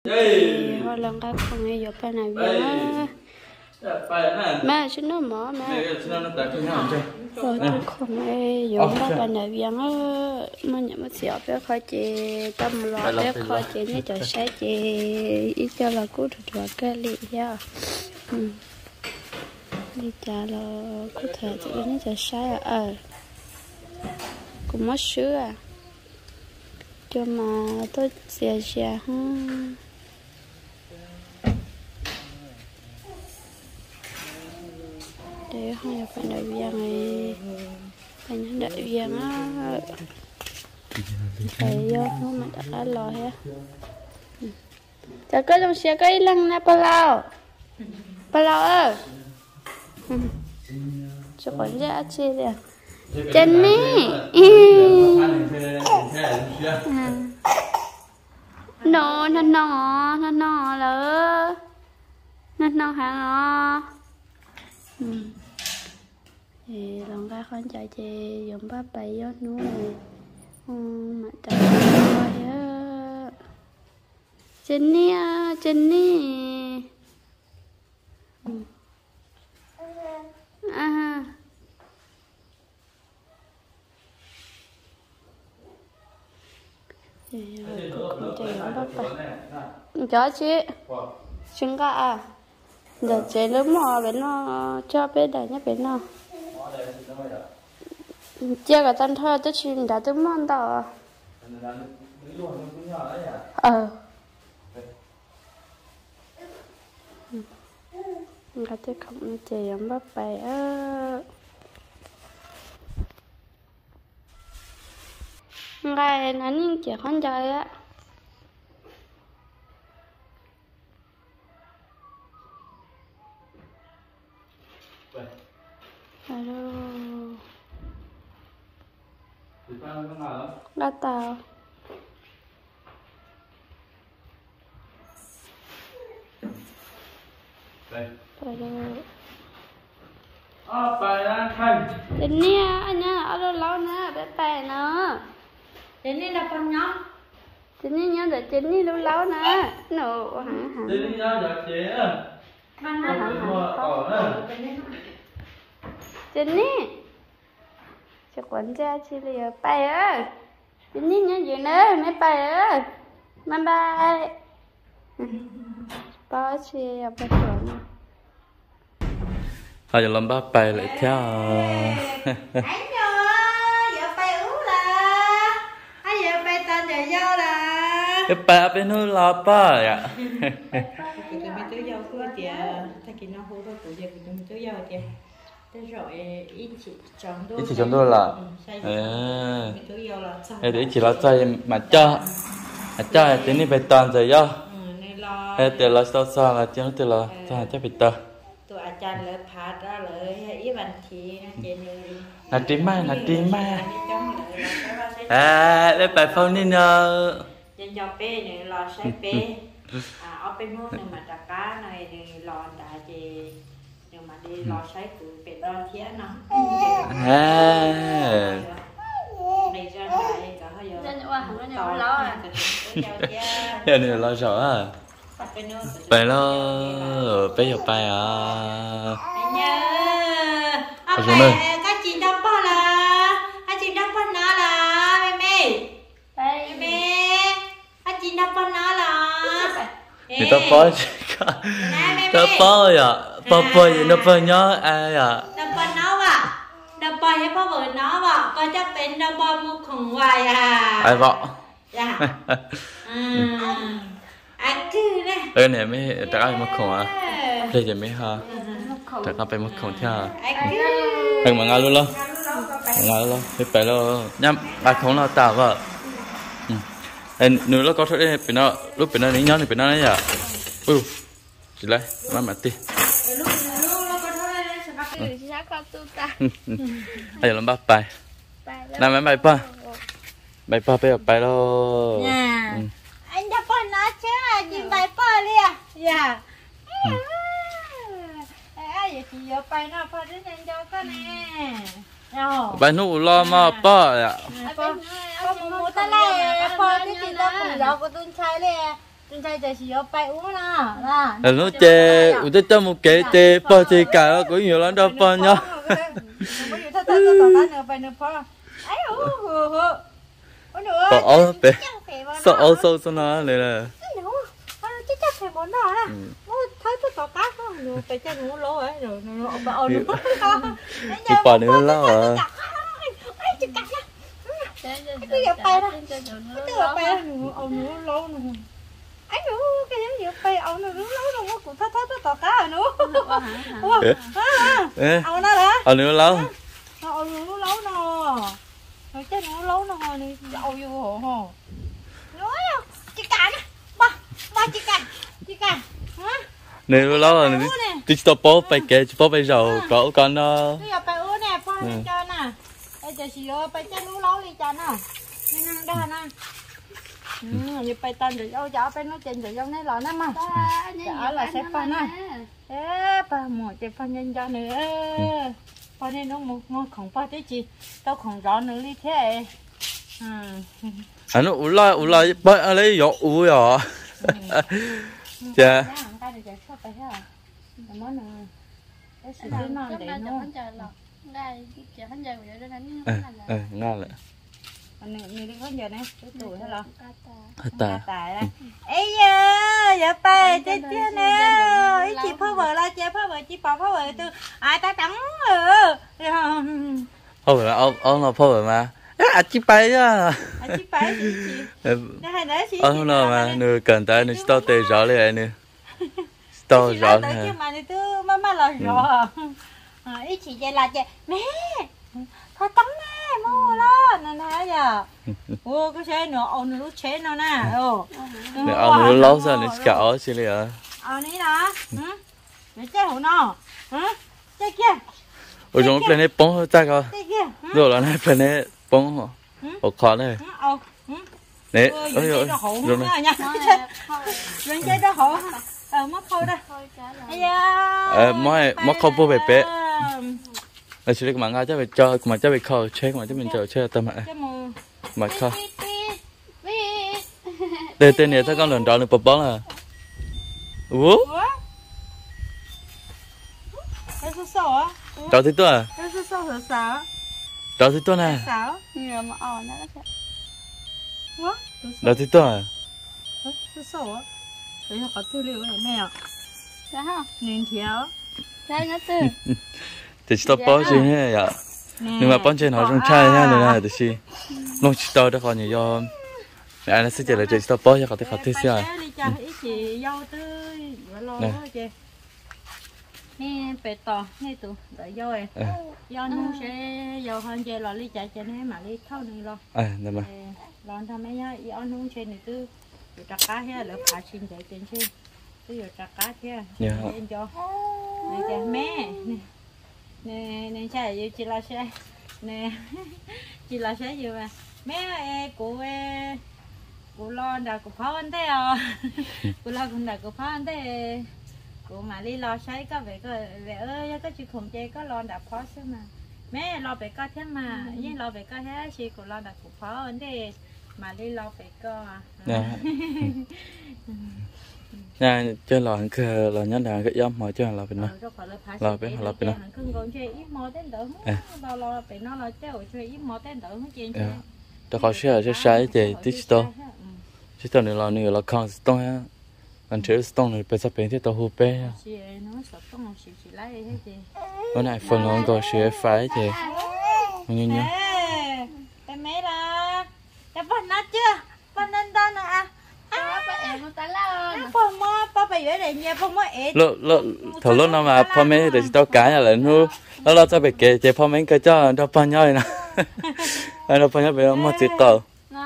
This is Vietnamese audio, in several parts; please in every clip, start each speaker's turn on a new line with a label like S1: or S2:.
S1: hồi lần cái không nghe gió bên này mẹ xin nó mỏ mẹ rồi tôi không nghe gió bên này viên á mà nhận một xíu bé khỏi chị tâm lo bé khỏi chị như trời sẽ chị ít cho là cú được cái lì nha đi trả là có thể chị như trời sẽ cũng mất sữa à cho mà tôi xè xè ha để hai phải đại viên này phải những đại viên á phải do nó mà đã lo hết chả có trong xe cái lăng na pa lao ơi cho con ra chơi đi Jenny nó lỡ nó hả thì lòng ga con chạy chị dùng bắp bày gió núi mà chạy rồi á Jenny thì con chạy dùng bắp bày cho chị chừng cả giờ chế lớn mò bên nó cho bên đây nhé bên nó chia cả tan thôi tôi chỉ đã tôi mòn tao người tôi không chế giống bắp bày ngày nó nhìn chỉ con trai á hello đã tao
S2: bài ra thành
S1: đến nha anh nhá ở đâu lâu nè bé bé nữa
S3: đến đi là con nhóc
S1: đến đi nhá để đến đi lâu lâu nè nổ hả
S2: đến đi nhá giờ chế
S3: con nó
S1: đến đi cho quấn ra chi lìa bay ơi đến đi nhá gì nữa mấy bay ơi bye bye bao chi ở bên đó
S2: giờ làm ba bài lại theo
S3: anh ơi giờ bay uống là anh giờ bay tan giờ dâu là
S2: cái bài bênนู้นรอป้าอ่ะ
S3: cái mình tới dâu cứ tiệt thay cái nó hú cái của giờ mình tới dâu tiệt thế rồi ít chỉ
S2: chọn đôi là
S3: mình tới dâu là
S2: để chỉ là chơi mà cho thế này bài toàn rồi do từ là sao là tiếng từ là cho bài toàn
S3: tụi anh chàng lợi phá ra lợi ý bàn thì
S2: là tím ma lấy bài phong đi nè
S3: dân cho bé này lò sai bé ở bênนู้นเนี่ยมาจากก้าในลอนได้เจเนี่ยมาดีลอใช้คือเป็ดรอนเทียนเนาะในเจ้าไหนก็เขาเยอะต่อล้อเจ้าเจ้า
S2: เนี่ยlo sợ àไปแล้วไปอยู่ไปอ่ะ
S3: anh nhớ ông này các chị đắp bao là các chị đắp bao nó là mẹ các chị đắp bao nó là
S2: người ta phơi ta phơi à phơi gì nó phơi nhớ ai à
S3: đắp bao nó à đắp bao hay bao vợ nó à có chắcเป็นđắp bao mua khủng hoài à
S2: ai vợ
S3: dạ anh cứ
S2: này này mới trả ai mất khủng à đây giờ mới ha trả ai phải mất khủng theo thằng mà ngao luôn đi phải lo nhắm ai không lo tao vợ nếu nó có thể bên nó lúc bên nó ní nhón thì bên nó đấy à chỉ lấy mà tì ai làm bắp bài làm mấy bài pa bài lo
S3: anh đã con nó chứ nhìn bài pa đi à dạ ai chỉ giờ bài nó pa đến nhanh cho con nè
S2: bài nụ lo mà pa à
S3: pa mua ta lại pa cái gì đó cũng lo của tôi chơi nè trên đây giờ chỉ có bay uống nè là
S2: nó chè u tết cho một cái chè bao chè cả cũng nhiều lắm đâu bao nhá ở bé sợ sâu sâu nó này là
S3: phải món đó nè, thấy tôi tỏ cá không, rồi phải cho nó lố ấy, rồi nó bảo nó,
S2: chị bỏ nữa lâu à,
S3: tôi gặp bay đó, tôi gặp bay đó, ông nó lố nữa, ấy nữa cái gì gặp bay ông nó lố nó cũng thấy tôi tỏ cá rồi nữa, ông nó đó,
S2: ông nữa lâu,
S3: ông nó lố nó, rồi chứ nó lố nó hồi này dậu vô hồ, nói chị cả nè, ba chị cả.
S2: này lâu rồi, tôi cho bố phải kể cho bố bây giờ cậu con nó.
S3: Bây giờ phải uống nè, pha lên cho nè. Bây giờ chỉ phải cho nó lâu đi cho nè. Đây nè. Như phải tên rồi dâu chả phải nói chuyện rồi dâu này lọ lắm mà. Chả là sẽ pha nè. Ê, bà một chị pha nhân cho nữa. Pha nên nó một ngon không pha thế chị. Tao không rõ nữa đi thế.
S2: Nó uống lại bây giờ lấy dọ uống à. Dạ. Ngon lại.
S3: Người đi có giờ này, tuổi hay là?
S2: Ta.
S3: Ây da, dạ bay, chết chết nè. Ý chị phá vợ la, chị phá vợ, chị bỏ phá vợ tôi. Ai ta trắng rồi.
S2: Phá vợ ông là phá vợ mà. À chị bay á.
S3: Chị bay chị. Đây hay đấy chị.
S2: Ông nào mà nửa cần tới nửa tao tê rõ lại nè. Tao rõ nè.
S3: Chứ mà tôi má là rõ. Ý chị vậy là chị mẹ. Thôi tắm nè, mua lo, nè nè giờ. Ô cái xe nữa, ông nó chế nó nè.
S2: Nè ông nó lâu rồi nè cả ở xí liền.
S3: Ní đó. Nè chế hổ nó. Chế kia.
S2: Ôi chúng lên đây bóng ta coi. Rồi là này lên đây bóng hả? Ồ khó này. Nè, ôi rồi. Rồi này.
S3: Rồi chế đó hổ. Mất khâu đây.
S2: Mất khâu bố bể bể. Là chỉ được mà ngay cho về cho mà cho về khâu check mà cho mình chờ chơi tâm ạ. Mà khâu. Đây tên này con lần đó được bóng à. Ủa? Đó thứ tôi à? Đó thứ tôi nè. Đó thứ tôi à?
S3: Đấy là có tư liệu này mẹ ạ. Dạ hả? Nên thiếu. Dạ nó tư.
S2: Thì chỉ tao bó chứ nhé ạ. Nhưng mà bón trên họ trong chai nha nên là thì lúc chỉ tao đã còn nhiều do anh nó sẽ chỉ là chỉ tao bó cho họ thì họ thích xíu.
S3: Nè bể tỏ nè tụ đợi dâu ấy. Dâu nó sẽ dâu hơn chơi lò ly chạy trên này mà ly thâu này lo.
S2: Nè mà.
S3: Lon thằng mấy nhá, dâu nó trên này tư chặt cá thế là phá chín chạy trên trên. Tư chặt cá thế. Lên cho. Này cha mẹ. Nè chạy chị là xe. Nè. Chị là xe gì mà. Mẹ cô lo đã cô phá anh thế à. Cô lo cũng đã cô phá anh thế. Cô mà đi lo sấy có vẻ ơi có chị không chơi có lo đã phá xíu mà mẹ lo về có thế mà nhưng lo về có thế chị cô lo đã cũng phá ổn đi mà đi lo về có
S2: nha chơi lò hàng cơ lò nhắn hàng cái giống mọi chơi lò bên nó lò bên nó
S3: không còn chơi ít mò tên đỡ lo về nó lo chơi ít mò tên đỡ không chơi
S2: tôi có xe chơi sấy chơi digital chứ tao này lò này là con tông ha anh chơi tông này bây giờ bên thì tao hụt bé bữa nay phần lớn có xe phải chứ như nhá
S3: mấy là đã phần nó chưa phần nên tao nè
S2: thầu lúc nào màพ่อแม่để tao cá nhà lại nu nó cho bị kệ chơiพ่อแม่cái cho tao bao nhiêu nè nó bao nhiêu bị mất chữ tao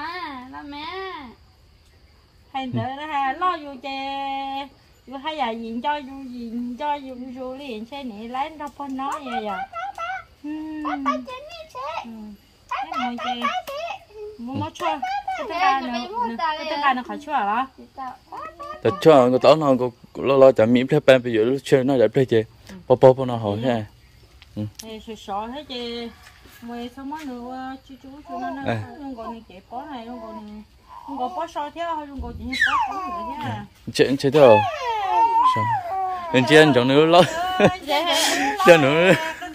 S3: hay nữa ha lo vô chơi vô hay là gì cho vô liền xe này lấy đâu có nói vậy à cái chơi mua chơi cái tay nó khỏi chơi hả
S2: tao chơi cái tao nó lo chả miếng phép bây giờ chơi nó để play chơi bố nó hỏi ha
S3: sợ thế chơi mày sao món nữa chú nó luôn còn này kẹp bó này luôn còn này không có bó soi theo hay không có chỉ bó không nữa nha
S2: chuyện chế thôi sao bên trên trong nữa lo cho nữa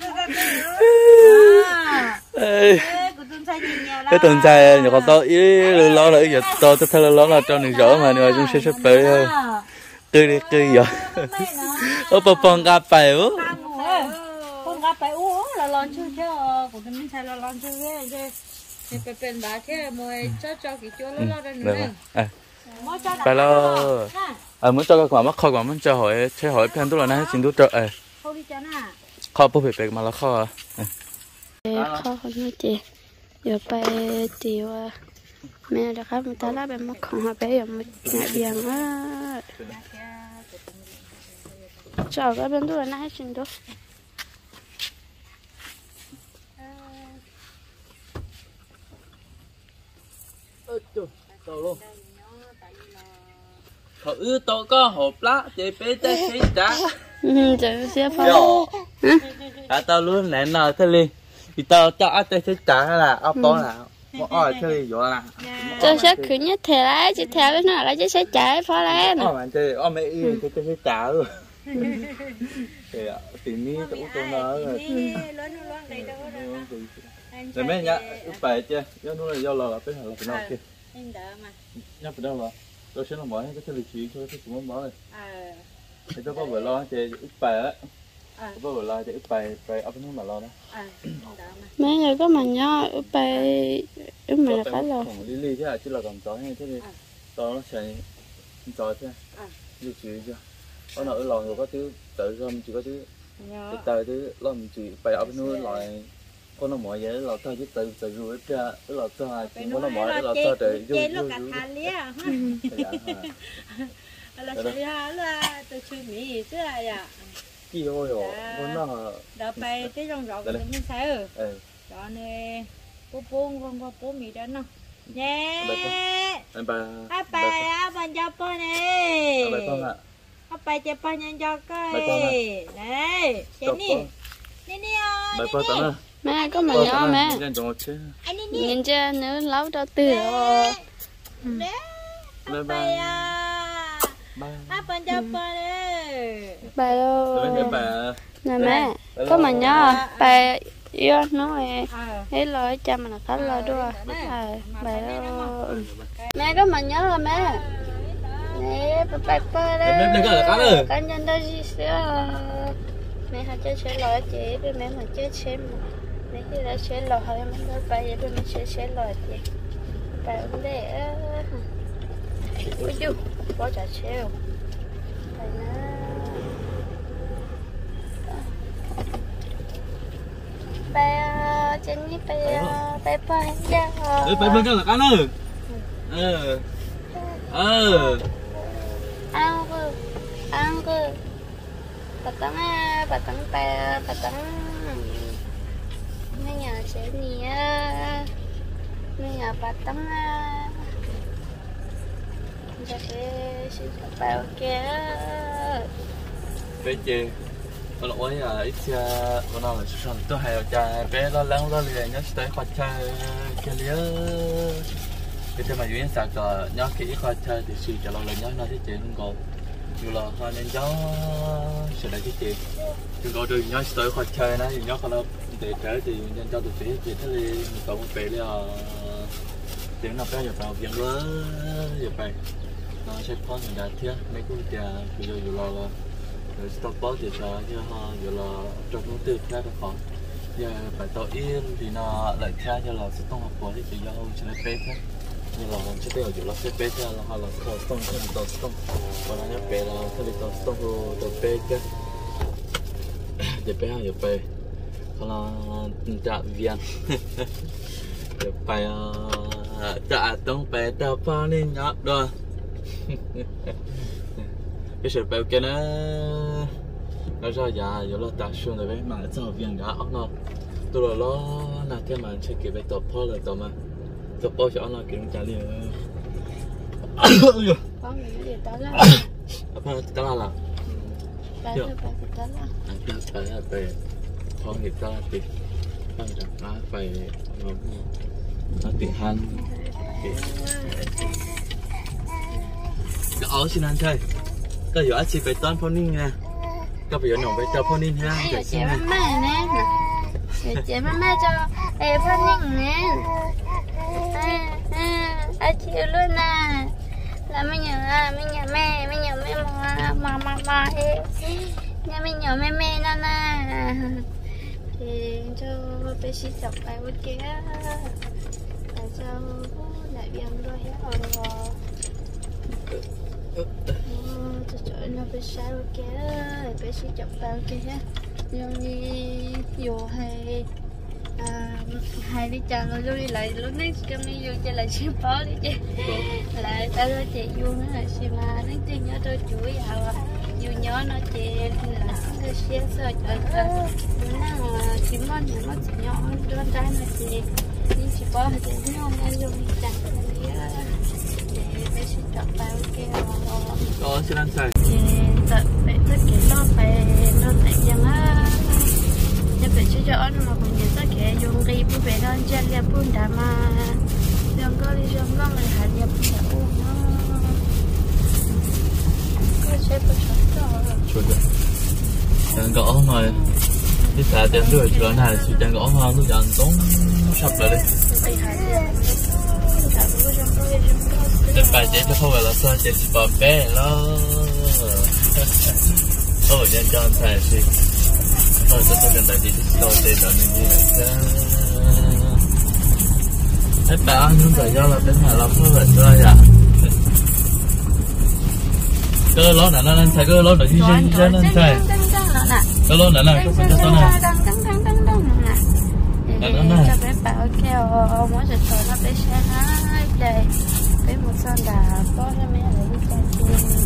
S2: cái tuần sai nhỏ con to ý lo lại giờ to tôi thấy lo là cho người rõ mà người chúng sẽ tới tươi đi tươi giờ ô bông cà phải ú
S3: con cà phải ú là lon chưa chứ của mình sai là lon chưa cái thìเป็นบาเท่มวยcho cái chỗ lo ra nữa
S2: phải lo muốn cho cái quả mắc kho quả muốn cho hỏi phen tôi là nãy xin tôi trợ
S3: không đi cho nè
S2: kho bố phải mà là kho
S1: kho như chị giờ bay tiêu mẹ đã khắp người ta lá bên mắc không học bé giờ một ngày biển á chào các bên tôi là nãy xin tôi
S2: thử tôi có hộp lá chị bé trái xí trả
S1: trời sẽ phong
S2: tao luôn nè nào thế li thì tao cho ăn trái xí trả là ốc bò nào một ỏi thế li vậy là
S1: tôi sẽ cứ nhất thề lại chỉ thề lên nào là chỉ sẽ trả phá lên
S2: bạn chơi ôm mấy yên thì trái xí trả luôn thì tìm mi tôi nói rồi rồi mấy nhá phải chưa do nó là do là cái nào là cái nào kia nhá phải đâu rồi tôi sẽ làm món cái thứ lịch sử cho cái món món này thì tôi có vừa lo thì ít bài á có vừa lo thì ít bài ấp nó mà lo đó
S1: mấy người có mà nhau ít bài ít mà là cái lo
S2: đi đi chứ chứ là còn chó hay thế thì to nó sẽ chó thế lịch sử chưa có nào ở lò rồi có thứ tự không chỉ có thứ tự thứ lo mình chỉ bài ấp nó lại con nó mọi vậy là tao chứ tự rồi ra là tao con nó mọi là tao để vô
S3: là chơi là tôi chơi mì chứ à
S2: gì thôi rồi con nó
S3: đợt bay cái rong rộng thì mình sao đó nè con bố mì đó nó nhé apa apa japa nè apa japa nhân cho coi này nè
S1: mẹ có mà nhỏ mẹ nhìn chưa nữa lâu cho từ rồi bà đâu nè mẹ có mà nhỏ bà yêu nó ấy lo cha mình là khá lo đua bà đâu mẹ có mà nhỏ rồi mẹ nè bà đây cá nhân đây gì xíu mẹ hay chơi lo chị với mẹ mà chơi mấy cái đó chơi lò hay mấy cái bài vậy mình chơi lò chị bài cũng để ui chú có trả treo bài nó bài trên như bài bài ra
S2: bài bên là cá nữa
S1: ăn cơ bà tắm bài nhà sẽ nhà bà tắm ra cái sự bảo kia
S2: bé chị con lỗi ít con nào là sẵn tôi hay cho bé lo lắng lo liền nhớ tới khoa chơi kia liớ cái mà duyên sạc nhớ kỹ khoa chơi thì suy cho lo là nhớ nó thế chị không còn dù là hoa nên gió sẽ lại cái chị đừng có đừng nhớ tới khoa chơi nó thì nhớ con để trở thì nhân cho tụi chị thế thì mình còn một bé là tiếng nào bé giờ vào viện lớn giờ phải nó sẽ có những đại thiết mấy cái nhà bây giờ dù là rồi stop bot thì sao chứ ha dù là trong công ty khác có khó giờ phải tổ yên thì nó lại khác cho là sẽ không học quá thì chỉ do ông sẽ bé khác như là mình sẽ tiêu dù là sẽ bé theo là họ là không còn là bé là theo tổ stop tổ bé chứ giờ bé giờ bé kalau tak biang supaya tak tong pada paling nyok dah cái sự béo kia nó ra nhà rồi nó ta xuống rồi mà sao viên đã ốc nó tôi rồi nó là cái mà chơi kiểu về tập phô rồi tập mà tập phô cho nó kiểu trả liền
S1: con mình đi tới là
S2: apa tới là phải không nghiệp ta thì phải đặt phải ngồi tiếng Hàn cái áo xin ăn chơi cái giờ chị phải toán phone ninh nè cái bây giờ nòng phải cho phone ninh ha
S1: để chị mẹ nè để chị mẹ cho em phone ninh nè chị luôn nè là mấy nhà mẹ mà nhà mình nhỏ mẹ nè thì cho bé sĩ chọc bài bên kia để cho lại biếng đôi hết rồi cho chỗ nó bé sai bên kia bé sĩ chọc bài bên kia nhưng đi dù hay đi chàng rồi luôn đi lại lúc nãy cho mình vô chơi lại xem phó đi chứ lại tao nói chị vô nữa là xem mà nó chơi nhớ tôi chuối à vô nhớ nó chơi là cái xe sợ trời nó chỉ món nhỏ mất nhỏ đơn trái mà chị nhưng chỉ có thì nó không ăn vô đi chàng để bé sẽ chọn bao kia
S2: có xin ăn xài
S1: thì tận phải tất cả nó phải nó tại rằng á nhưng phải cho ăn mà còn nhiều tất cả dùng đi bữa về đó chơi liệp bún đá mà dùng có đi dùng ngon là hạt liệp bún đá uống nó có chế bột
S2: chuột rồi chẳng gõ mà đi xả tiền rồi chỗ này chỉ chẳng gõ mà lúc ăn tốn sập lại đi cái bài chế nó không phải là sao chế chỉ bảo bé lo thôi nhân cho anh thầy gì thôi tôi cần đại đi đâu để cho nên như này hết bà nhưng tại do là đến là làm thôi vậy thôi à cơ lo nè nó xài cơ lo được như thế cho nên xài cơ lo nè là cái phần cho này
S1: để cho bé bảo kêu muốn giật nó bé xe nó đây bé một son đà có cho mẹ để đi chơi